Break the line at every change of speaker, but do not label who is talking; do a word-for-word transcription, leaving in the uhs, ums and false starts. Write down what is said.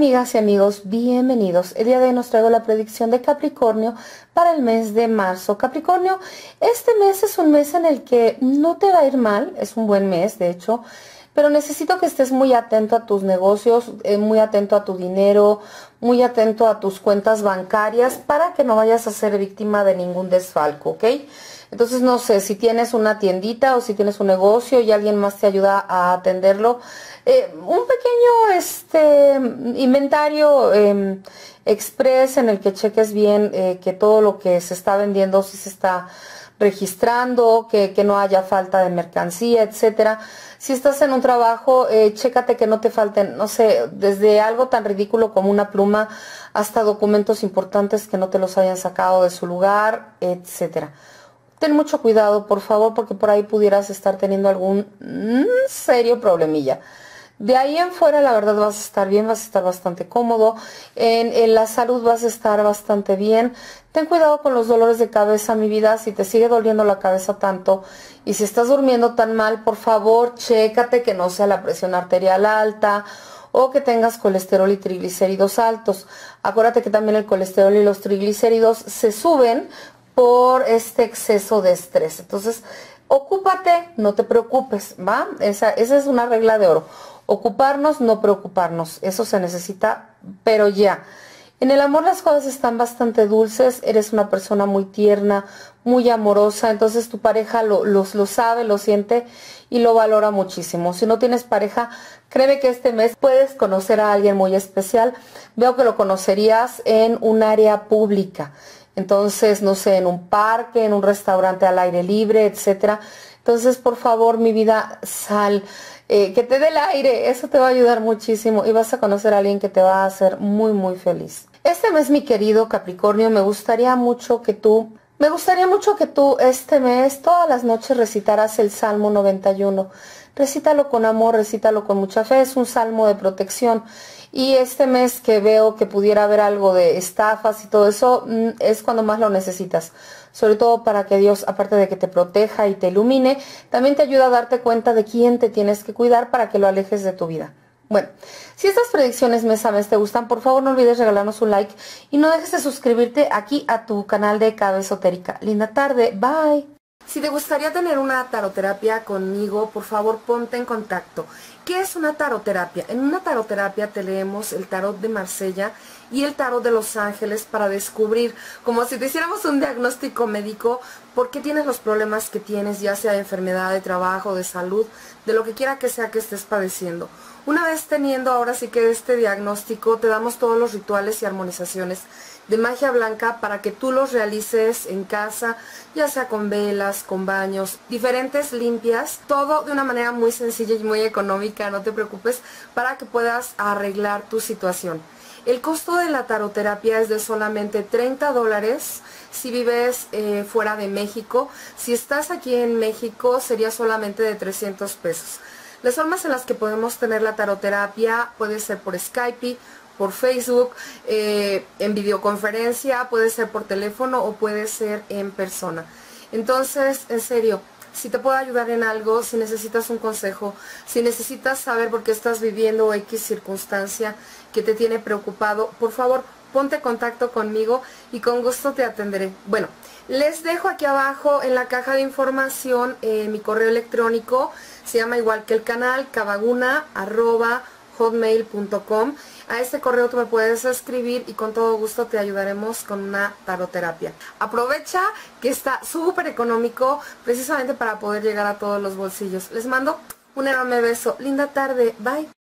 amigas y amigos, bienvenidos. El día de hoy nos traigo la predicción de Capricornio para el mes de marzo. Capricornio, este mes es un mes en el que no te va a ir mal, es un buen mes de hecho, pero necesito que estés muy atento a tus negocios, eh, muy atento a tu dinero, muy atento a tus cuentas bancarias para que no vayas a ser víctima de ningún desfalco, ¿ok? Entonces no sé, si tienes una tiendita o si tienes un negocio y alguien más te ayuda a atenderlo, eh, un pequeño este inventario eh, express en el que cheques bien eh, que todo lo que se está vendiendo sí se está registrando, que, que no haya falta de mercancía, etcétera. Si estás en un trabajo, eh, chécate que no te falten, no sé, desde algo tan ridículo como una pluma hasta documentos importantes que no te los hayan sacado de su lugar, etcétera. Ten mucho cuidado, por favor, porque por ahí pudieras estar teniendo algún mmm, serio problemilla. De ahí en fuera, la verdad, vas a estar bien, vas a estar bastante cómodo. En, en la salud vas a estar bastante bien. Ten cuidado con los dolores de cabeza, mi vida. Si te sigue doliendo la cabeza tanto y si estás durmiendo tan mal, por favor, chécate que no sea la presión arterial alta o que tengas colesterol y triglicéridos altos. Acuérdate que también el colesterol y los triglicéridos se suben por este exceso de estrés. Entonces, ocúpate, no te preocupes, ¿va? Esa, esa es una regla de oro. Ocuparnos, no preocuparnos. Eso se necesita, pero ya. En el amor las cosas están bastante dulces. Eres una persona muy tierna, muy amorosa. Entonces tu pareja lo, lo, lo sabe, lo siente y lo valora muchísimo. Si no tienes pareja, créeme que este mes puedes conocer a alguien muy especial. Veo que lo conocerías en un área pública. Entonces, no sé, en un parque, en un restaurante al aire libre, etcétera. Entonces, por favor, mi vida, sal, eh, que te dé el aire, eso te va a ayudar muchísimo y vas a conocer a alguien que te va a hacer muy, muy feliz. Este mes, mi querido Capricornio, me gustaría mucho que tú, me gustaría mucho que tú este mes, todas las noches recitaras el Salmo noventa y uno. Recítalo con amor, recítalo con mucha fe, es un salmo de protección. Y este mes que veo que pudiera haber algo de estafas y todo eso, es cuando más lo necesitas. Sobre todo para que Dios, aparte de que te proteja y te ilumine, también te ayuda a darte cuenta de quién te tienes que cuidar para que lo alejes de tu vida. Bueno, si estas predicciones mes a mes te gustan, por favor no olvides regalarnos un like y no dejes de suscribirte aquí a tu canal de Cabe Esotérica. Linda tarde, bye. Si te gustaría tener una taroterapia conmigo, por favor ponte en contacto. ¿Qué es una taroterapia? En una taroterapia te leemos el tarot de Marsella y el tarot de Los Ángeles para descubrir, como si te hiciéramos un diagnóstico médico, por qué tienes los problemas que tienes, ya sea de enfermedad, de trabajo, de salud, de lo que quiera que sea que estés padeciendo. Una vez teniendo ahora sí que este diagnóstico, te damos todos los rituales y armonizaciones de magia blanca para que tú los realices en casa, ya sea con velas, con baños, diferentes limpias, todo de una manera muy sencilla y muy económica, no te preocupes, para que puedas arreglar tu situación. El costo de la taroterapia es de solamente treinta dólares si vives eh, fuera de México. Si estás aquí en México sería solamente de trescientos pesos. Las formas en las que podemos tener la taroterapia puede ser por Skype, por Facebook, eh, en videoconferencia, puede ser por teléfono o puede ser en persona. Entonces, en serio, si te puedo ayudar en algo, si necesitas un consejo, si necesitas saber por qué estás viviendo X circunstancia que te tiene preocupado, por favor, ponte en contacto conmigo y con gusto te atenderé. Bueno, les dejo aquí abajo en la caja de información eh, mi correo electrónico, se llama igual que el canal, cavaguna arroba hotmail punto com. A este correo tú me puedes escribir y con todo gusto te ayudaremos con una taroterapia. Aprovecha que está súper económico precisamente para poder llegar a todos los bolsillos. Les mando un enorme beso. Linda tarde. Bye.